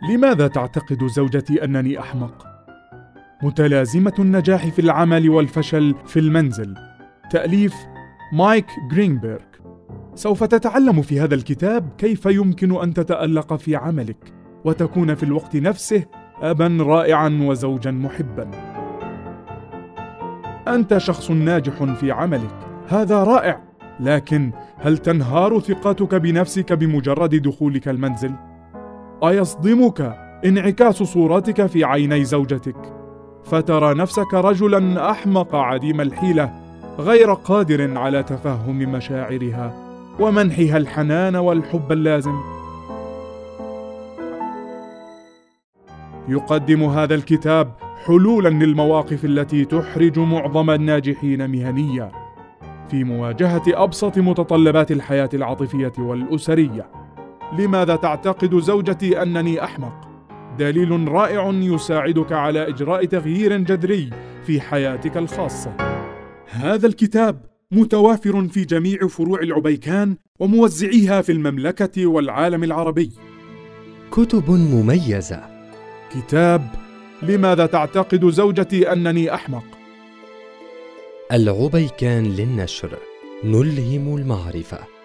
لماذا تعتقد زوجتي أنني أحمق؟ متلازمة النجاح في العمل والفشل في المنزل. تأليف مايك جرينبيرغ. سوف تتعلم في هذا الكتاب كيف يمكن أن تتألق في عملك وتكون في الوقت نفسه أباً رائعاً وزوجاً محباً. أنت شخص ناجح في عملك، هذا رائع، لكن هل تنهار ثقتك بنفسك بمجرد دخولك المنزل؟ أيصدمك انعكاس صورتك في عيني زوجتك، فترى نفسك رجلاً أحمق عديم الحيلة، غير قادر على تفهم مشاعرها ومنحها الحنان والحب اللازم؟ يقدم هذا الكتاب حلولاً للمواقف التي تحرج معظم الناجحين مهنياً في مواجهة أبسط متطلبات الحياة العاطفية والأسرية. لماذا تعتقد زوجتي أنني أحمق؟ دليل رائع يساعدك على إجراء تغيير جذري في حياتك الخاصة. هذا الكتاب متوافر في جميع فروع العبيكان وموزعيها في المملكة والعالم العربي. كتب مميزة. كتاب لماذا تعتقد زوجتي أنني أحمق؟ العبيكان للنشر، نلهم المعرفة.